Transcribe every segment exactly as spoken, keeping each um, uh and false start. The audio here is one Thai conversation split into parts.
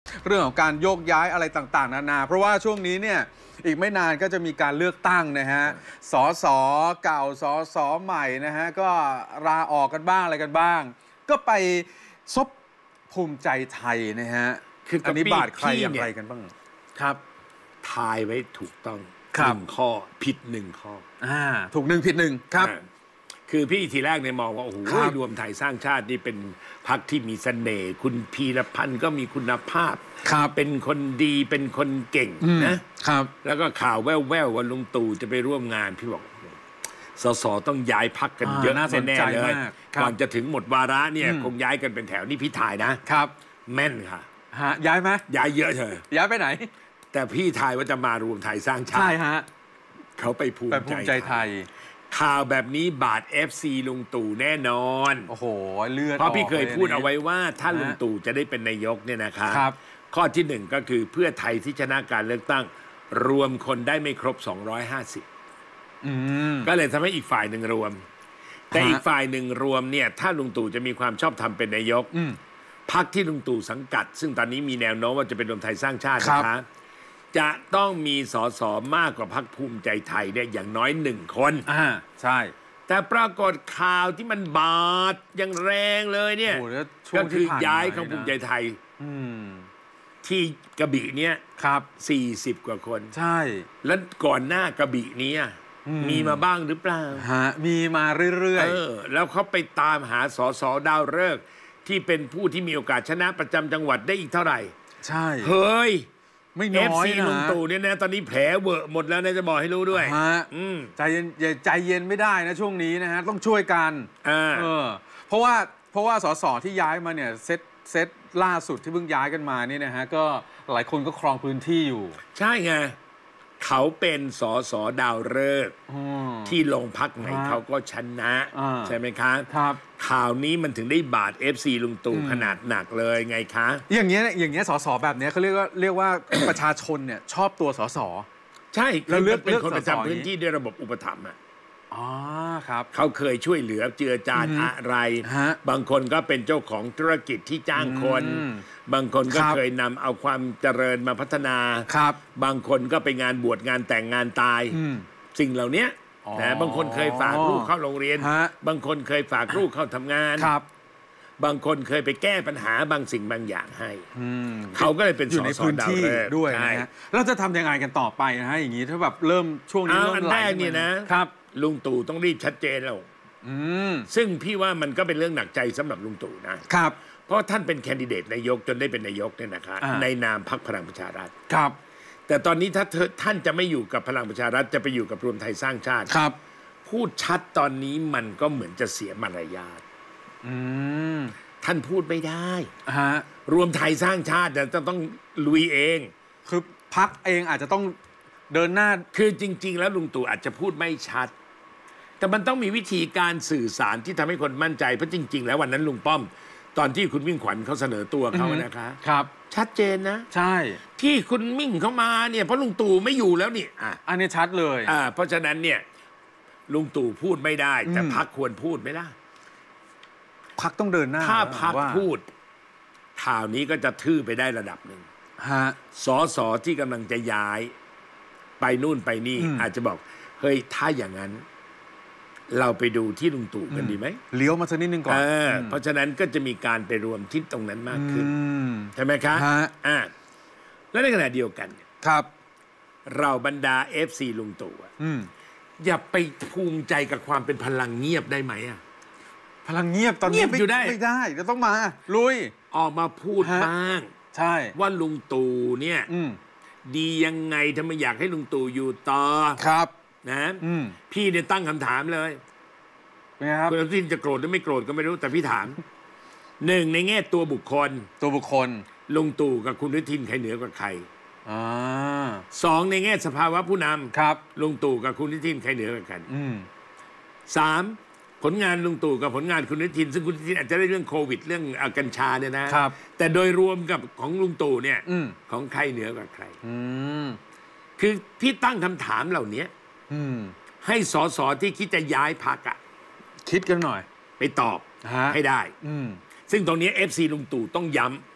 เรื่องของการโยกย้ายอะไรต่างๆนานาเพราะว่าช่วงนี้เนี่ยอีกไม่นานก็จะมีการเลือกตั้งนะฮะสสเก่าสสใหม่นะฮะก็ลาออกกันบ้างอะไรกันบ้างก็ไปซบภูมิใจไทยนะฮะคืออันนี้บาดใครอย่างไรกันบ้างครับทายไว้ถูกต้องหนึ่งข้อผิดหนึ่งข้ออ่าถูกหนึ่งผิดหนึ่งครับคือพี่ทีแรกเนี่ยมองว่าโอ้โหรวมไทยสร้างชาตินี่เป็นพรรคที่มีเสน่ห์คุณพีรพันธ์ก็มีคุณภาพเป็นคนดีเป็นคนเก่งนะครับแล้วก็ข่าวแว่วๆว่าลุงตู่จะไปร่วมงานพี่บอกสสต้องย้ายพรรคกันเยอะแน่ๆเลยก่อนจะถึงหมดวาระเนี่ยคงย้ายกันเป็นแถวนี่พี่ถ่ายนะครับแม่นค่ะฮะย้ายไหมย้ายเยอะเถอะย้ายไปไหนแต่พี่ทายว่าจะมารวมไทยสร้างชาติใช่ฮะเขาไปภูมิใจไทยข่าวแบบนี้บาด เอฟ ซี ลุงตู่แน่นอนโอ้โหเลือดเพราะพี่เคยพูดเอาไว้ว่าถ้าลุงตู่จะได้เป็นนายกเนี่ยนะคะข้อที่หนึ่งก็คือเพื่อไทยที่ชนะการเลือกตั้งรวมคนได้ไม่ครบสองร้อยห้าสิบก็เลยทำให้อีกฝ่ายหนึ่งรวมแต่อีกฝ่ายหนึ่งรวมเนี่ยถ้าลุงตู่จะมีความชอบธรรมเป็นนายกพรรคที่ลุงตู่สังกัดซึ่งตอนนี้มีแนวโน้มว่าจะเป็นรวมไทยสร้างชาตินะคะจะต้องมีสสมากกว่าพรรคภูมิใจไทยเนี่ยอย่างน้อยหนึ่งคนอ่าใช่แต่ปรากฏข่าวที่มันบาดอย่างแรงเลยเนี่ยก็คือย้ายของภูมิใจไทยที่กระบี่เนี่ยครับสี่สิบกว่าคนใช่แล้วก่อนหน้ากระบี่นี้มีมาบ้างหรือเปล่าฮะมีมาเรื่อยๆแล้วเขาไปตามหาสสดาวฤกษ์ที่เป็นผู้ที่มีโอกาสชนะประจำจังหวัดได้อีกเท่าไหร่ใช่เฮ้ยไม่น้อยนะ เอฟ ซีลุงตู่เนี่ยนะตอนนี้แผลเวอะหมดแล้วนะจะบอกให้รู้ด้วยฮะใจเย็นใจเย็นไม่ได้นะช่วงนี้นะฮะต้องช่วยกันเออเพราะว่าเพราะว่าสสที่ย้ายมาเนี่ยเซตเซตล่าสุดที่เพิ่งย้ายกันมานี่นะฮะก็หลายคนก็ครองพื้นที่อยู่ใช่ไงเขาเป็นสสดาวฤกษ์ที่ลงพักไหนเขาก็ชนะใช่ไหมคะครับข่าวนี้มันถึงได้บาด เอฟ ซี ลุงตู่ขนาดหนักเลยไงคะอย่างเงี้ยอย่างเงี้ยสสแบบเนี้ยเขาเรียกว่าเรียกว่า ประชาชนเนี่ยชอบตัวสสใช่แล้วเลือกเป็นคนประจำพื้นที่ด้วยระบบอุปถัมภ์อ่ะอ๋อครับเขาเคยช่วยเหลือเจือจานอะไรบางคนก็เป็นเจ้าของธุรกิจที่จ้างคนบางคนก็เคยนำเอาความเจริญมาพัฒนาครับบางคนก็ไปงานบวชงานแต่งงานตายสิ่งเหล่านี้นะบางคนเคยฝากลูกเข้าโรงเรียนบางคนเคยฝากลูกเข้าทำงานบางคนเคยไปแก้ปัญหาบางสิ่งบางอย่างให้เขาก็เลยเป็นสสดาวฤกษ์ด้วยนะฮะเราจะทำยังไงกันต่อไปนะฮะอย่างนี้ถ้าแบบเริ่มช่วงนี้เริ่มไหลเนี่ยนะครับลุงตู่ต้องรีบชัดเจนแล้วซึ่งพี่ว่ามันก็เป็นเรื่องหนักใจสำหรับลุงตู่นะครับเพราะท่านเป็นแคนดิเดตนายกจนได้เป็นนายกเนี่ยนะคะในนามพรรคพลังประชารัฐครับแต่ตอนนี้ถ้าท่านจะไม่อยู่กับพลังประชารัฐจะไปอยู่กับรวมไทยสร้างชาติครับพูดชัดตอนนี้มันก็เหมือนจะเสียมารยาทท่านพูดไม่ได้ฮะรวมไทยสร้างชาติจะต้องลุยเองคือพรรคเองอาจจะต้องเดินหน้าคือจริงๆแล้วลุงตู่อาจจะพูดไม่ชัดแต่มันต้องมีวิธีการสื่อสารที่ทำให้คนมั่นใจเพราะจริงๆแล้ววันนั้นลุงป้อมตอนที่คุณมิ่งขวัญเขาเสนอตัวเขานะคะครับชัดเจนนะใช่ที่คุณมิ่งเขามาเนี่ยเพราะลุงตู่ไม่อยู่แล้วนี่อ่ะอันนี้ชัดเลยอ่าเพราะฉะนั้นเนี่ยลุงตู่พูดไม่ได้แต่พรรคควรพูดไหมล่ะพรรคต้องเดินหน้าถ้าพรรคพูดข่าวนี้ก็จะทื่อไปได้ระดับหนึ่งฮะสสที่กำลังจะย้ายไปนู่นไปนี่อาจจะบอกเฮ้ยถ้าอย่างนั้นเราไปดูที่ลุงตู่กันดีไหมเลี้ยวมาสักนิดนึงก่อนเพราะฉะนั้นก็จะมีการไปรวมที่ตรงนั้นมากขึ้นใช่ไหมคะอ่าแล้วในขณะเดียวกันครับเราบรรดา เอฟ ซี ลุงตู่อย่าไปภูมิใจกับความเป็นพลังเงียบได้ไหมอ่ะพลังเงียบตอนนี้อยู่ได้ไม่ได้จะต้องมาลุยออกมาพูดบ้างใช่ว่าลุงตู่เนี่ยดียังไงทำไมอยากให้ลุงตู่อยู่ต่อครับนะพี่เนี่ยตั้งคำถามเลยคุณอนุทินจะโกรธหรือไม่โกรธก็ไม่รู้แต่พี่ถามหนึ่งในแง่ตัวบุคคลตัวบุคคลลุงตู่กับคุณอนุทินใครเหนือกว่าใครสองในแง่สภาวะผู้นำครับลุงตู่กับคุณอนุทินใครเหนือกว่ากันสามผลงานลุงตู่กับผลงานคุณอนุทินซึ่งคุณอนุทินอาจจะได้เรื่องโควิดเรื่องกัญชาเนี่ยนะครับแต่โดยรวมกับของลุงตู่เนี่ยของใครเหนือกว่าใครคือพี่ตั้งคำถามเหล่านี้ให้สสที่คิดจะย้ายพรรคอะคิดกันหน่อยไปตอบให้ได้ซึ่งตรงนี้ เอฟ ซี ลุงตู่ต้องย้ำ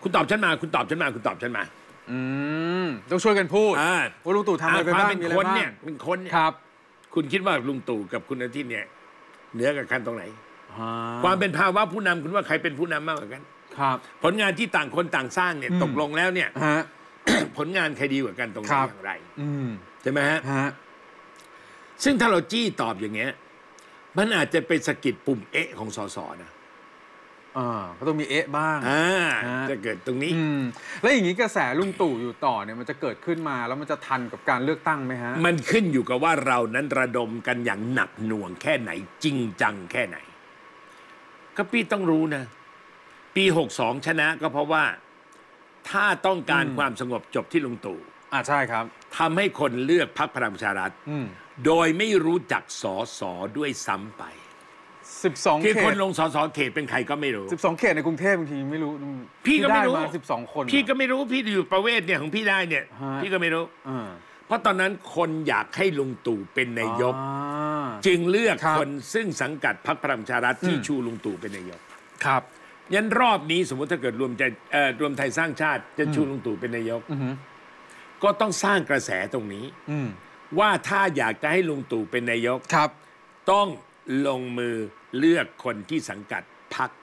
คุณตอบฉันมาคุณตอบฉันมาคุณตอบฉันมาอืมต้องช่วยกันพูดว่าลุงตู่ทำอะไรไปบ้างเป็นคนเนี่ยเป็นคนครับคุณคิดว่าลุงตู่กับคุณอาทิตย์เนี่ยเหนือกับกันตรงไหนความเป็นภาวะผู้นำคุณว่าใครเป็นผู้นำมากกว่ากันครับผลงานที่ต่างคนต่างสร้างเนี่ยตกลงแล้วเนี่ยผลงานใครดีกว่ากันตรงไหนอย่างไรใช่ไหมฮะซึ่งถ้าเราจี้ตอบอย่างเงี้ยมันอาจจะเป็นสกิดปุ่มเอะของสสนะอ่าก็ต้องมีเอะบ้างอ่าจะเกิดตรงนี้แล้วอย่างนี้กระแสลุงตู่อยู่ต่อเนี่ยมันจะเกิดขึ้นมาแล้วมันจะทันกับการเลือกตั้งไหมฮะมันขึ้นอยู่กับว่าเรานั้นระดมกันอย่างหนักหน่วงแค่ไหนจริงจังแค่ไหนก็พี่ต้องรู้นะปีหกสองชนะก็เพราะว่าถ้าต้องการความสงบจบที่ลุงตู่อ่าใช่ครับทำให้คนเลือกพรรคพลังประชารัฐโดยไม่รู้จักสสด้วยซ้ำไปสิบสองเขตที่คนลงสสเขตเป็นใครก็ไม่รู้สิบสองเขตในกรุงเทพบางทีไม่รู้พี่ก็ไม่รู้สิบสองคนพี่ก็ไม่รู้พี่อยู่ประเวศเนี่ยของพี่ได้เนี่ยพี่ก็ไม่รู้เพราะตอนนั้นคนอยากให้ลุงตู่เป็นนายกจึงเลือกคนซึ่งสังกัดพรรคพลังประชารัฐที่ชูลุงตู่เป็นนายกครับยันรอบนี้สมมติถ้าเกิดรวมใจรวมไทยสร้างชาติจะชูลุงตู่เป็นนายกก็ต้องสร้างกระแสตรงนี้ว่าถ้าอยากจะให้ลุงตู่เป็นนายกต้องลงมือเลือกคนที่สังกัดพรรค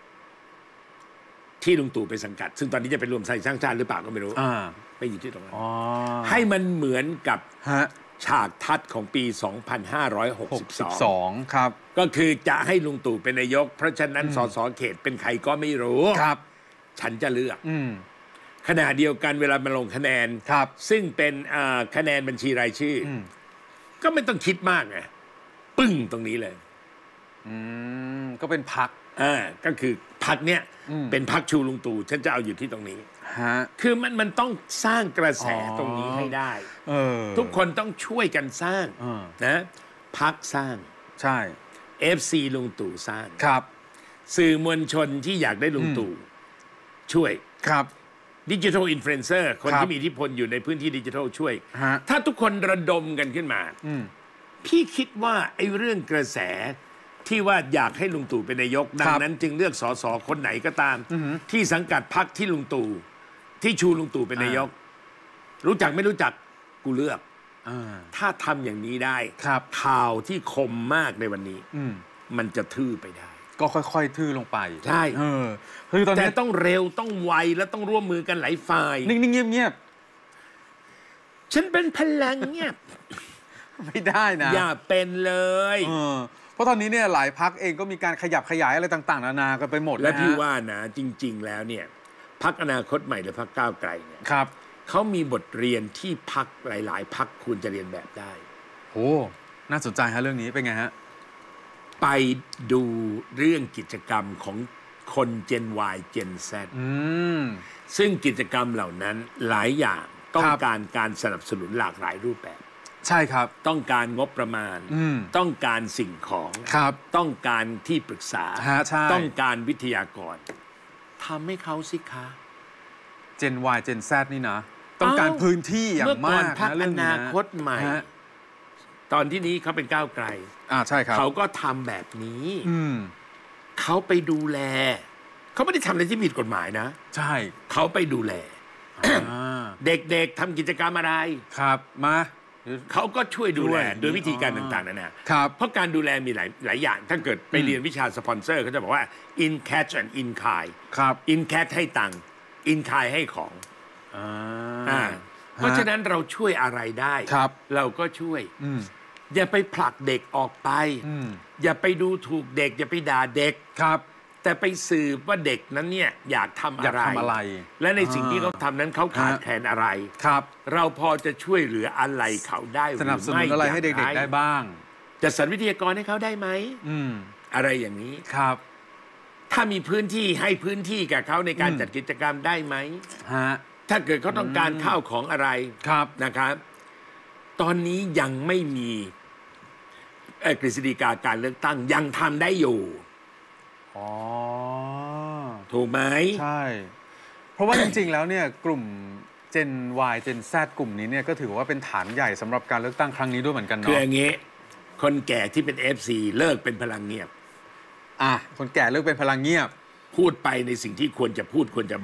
ที่ลุงตู่ไปสังกัดซึ่งตอนนี้จะเป็นรวมไทยสร้างชาติหรือเปล่าก็ไม่รู้ไม่อยู่ที่ตรงนั้นให้มันเหมือนกับฉากทัศน์ของปี สองพันห้าร้อยหกสิบสองครับก็คือจะให้ลุงตู่เป็นนายกเพราะฉะนั้นสสเขตเป็นใครก็ไม่รู้ครับฉันจะเลือกขณะเดียวกันเวลามาลงคะแนนซึ่งเป็นคะแนนบัญชีรายชื่อก็ไม่ต้องคิดมากไงปึ้งตรงนี้เลยอืมก็เป็นพรรคอ่าก็คือพรรคเนี้ยเป็นพรรคชูลุงตู่ฉันจะเอาอยู่ที่ตรงนี้ฮะคือมันมันต้องสร้างกระแสตรงนี้ให้ได้เออทุกคนต้องช่วยกันสร้างนะพรรคสร้างใช่เอฟ ซี ลุงตู่สร้างครับสื่อมวลชนที่อยากได้ลุงตู่ช่วยครับดิจิทัลอินฟลูเอนเซอร์คนที่มีอิทธิพลอยู่ในพื้นที่ดิจิทัลช่วยถ้าทุกคนระดมกันขึ้นมาพี่คิดว่าไอ้เรื่องกระแสที่ว่าอยากให้ลุงตู่เป็นนายกดังนั้นจึงเลือกสสคนไหนก็ตามที่สังกัดพรรคที่ลุงตู่ที่ชูลุงตู่เป็นนายกรู้จักไม่รู้จักกูเลือกถ้าทำอย่างนี้ได้ข่าวที่คมมากในวันนี้มันจะทื่อไปได้ก็ค่อยๆทื่อลงไปใช่เออคือตอนนี้แต่ต้องเร็วต้องไวและต้องร่วมมือกันหลายฝ่ายนิ่งๆเงียบๆฉันเป็นพลังเงียบไม่ได้นะอย่าเป็นเลยเออเพราะตอนนี้เนี่ยหลายพรรคเองก็มีการขยับขยายอะไรต่างๆนานากันไปหมดและพี่ว่านะจริงๆแล้วเนี่ยพรรคอนาคตใหม่หรือพรรคก้าวไกลเนี่ยครับเขามีบทเรียนที่พรรคหลายๆพรรคควรจะเรียนแบบได้โอ้น่าสนใจฮะเรื่องนี้เป็นไงฮะไปดูเรื่องกิจกรรมของคน Gen Y Gen Z ซึ่งกิจกรรมเหล่านั้นหลายอย่างต้องการการสนับสนุนหลากหลายรูปแบบใช่ครับต้องการงบประมาณต้องการสิ่งของต้องการที่ปรึกษาต้องการวิทยากรทำให้เขาสิคะ Gen Y Gen Z นี่นะต้องการพื้นที่อย่างมากนะเรื่องอนาคตใหม่ตอนที่นี้เขาเป็นก้าวไกลอ่าใช่ครับเขาก็ทำแบบนี้เขาไปดูแลเขาไม่ได้ทำอะไรที่ผิดกฎหมายนะใช่เขาไปดูแลเด็กๆทำกิจกรรมอะไรครับมาเขาก็ช่วยดูแลโดยวิธีการต่างๆนั่นนะเพราะการดูแลมีหลายหลายอย่างถ้าเกิดไปเรียนวิชาสปอนเซอร์เขาจะบอกว่า in catch and in kind ครับ in catch ให้ตังค์ in kind ให้ของอ่าเพราะฉะนั้นเราช่วยอะไรได้เราก็ช่วยอย่าไปผลักเด็กออกไปอย่าไปดูถูกเด็กอย่าไปด่าเด็กครับแต่ไปสืบว่าเด็กนั้นเนี่ยอยากทำอะไรและในสิ่งที่เขาทำนั้นเขาขาดแคลนอะไรครับเราพอจะช่วยเหลืออะไรเขาได้หรือไม่สนับสนุนอะไรให้เด็กๆได้บ้างจะสรรวิทยากรให้เขาได้ไหมอะไรอย่างนี้ครับถ้ามีพื้นที่ให้พื้นที่กับเขาในการจัดกิจกรรมได้ไหมฮะถ้าเกิดเขาต้องการข้าวของอะไรนะครับตอนนี้ยังไม่มีกฤษฎีกาการเลือกตั้งยังทำได้อยู่อ๋อถูกไหมใช่เพราะว่าจริงๆแล้วเนี่ยกลุ่ม Gen Y Gen Z กลุ่มนี้เนี่ยก็ถือว่าเป็นฐานใหญ่สำหรับการเลือกตั้งครั้งนี้ด้วยเหมือนกันเนาะคืออย่างงี้คนแก่ที่เป็น เอฟ ซี เลิกเป็นพลังเงียบอ่ะคนแก่เลิกเป็นพลังเงียบพูดไปในสิ่งที่ควรจะพูดควรจะบอก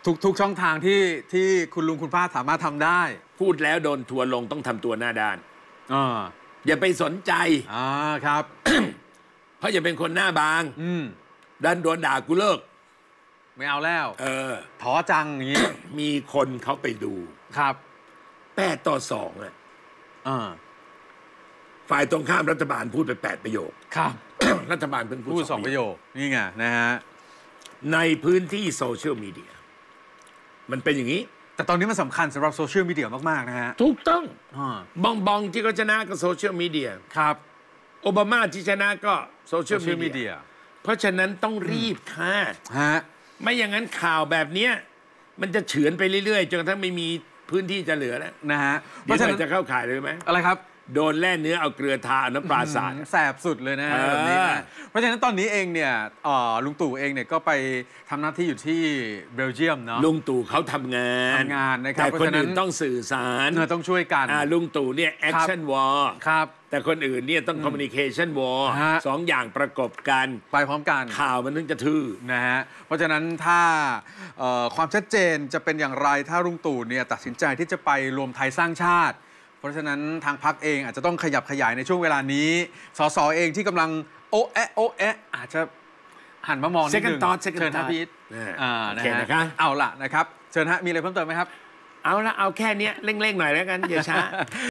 ทุกทุกช่องทางที่ที่คุณลุงคุณป้าสามารถทำได้พูดแล้วโดนทัวร์ลงต้องทำตัวหน้าด้านอ่าอย่าไปสนใจอ่าครับเพราะอย่าเป็นคนหน้าบางอืมดันโดนด่ากูเลิกไม่เอาแล้วเออท้อจังอย่างนี้มีคนเขาไปดูครับแปดต่อสองอ่ะอ่าฝ่ายตรงข้ามรัฐบาลพูดไปแปดประโยคครับรัฐบาลเพิ่งพูพูดดสองประโยคนี่ไงนะฮะในพื้นที่โซเชียลมีเดียมันเป็นอย่างนี้แต่ตอนนี้มันสำคัญสำหรับโซเชียลมีเดียมากๆนะฮะถูกต้องอ่าบองบองที่เขาชนะก็โซเชียลมีเดียครับโอบามาที่ชนะก็โซเชีโซยลเชียลมีมีเดีเดียยเพราะฉะนั้นต้องรีบค่ะฮะไม่อย่างนั้นข่าวแบบเนี้ยมันจะเฉือนไปเรื่อยๆจนกระทั่งไม่มีพื้นที่จะเหลือแล้วนะฮะเดี๋ยวเราจะเข้าข่ายเลยไหมอะไรครับโดนแล่เนื้อเอาเกลือทาเอาน้ำปลาสาดแสบสุดเลยนะฮะเออแบบนี้นะเพราะฉะนั้นตอนนี้เองเนี่ยเอ่อลุงตู่เองเนี่ยก็ไปทำหน้าที่อยู่ที่เบลเยียมเนาะลุงตู่เขาทำงานทำงานนะครับแต่เพราะคนฉะนั้นอื่นต้องสื่อสารเออต้องช่วยกันอ่าลุงตู่เนี่ยแอคชั่นวอร์ครับแต่คนอื่นเนี่ยต้องคอมมิวนิเคชันวอร์ฮะสองอย่างประกบกันไปพร้อมกันข่าวมันถึงจะทื่อนะฮะเพราะฉะนั้นถ้าเอ่อความชัดเจนจะเป็นอย่างไรถ้าลุงตู่เนี่ยตัดสินใจที่จะไปรวมไทยสร้างชาติ เพราะฉะนั้นทางพรรคเองอาจจะต้องขยับขยายในช่วงเวลานี้สสเองที่กำลังโอะแอะโอะแอะอาจจะหันมามองนิดนึง Second thought Second เชิญฮะ thought พีทอ่าอ่าโอนะเคฮะนะคะเอาละนะครับเชิญฮะมีอะไรเพิ่มเติมไหมครับเอาละเอาแค่เนี้ยเร่งๆหน่อยแล้วกันอย่าช้า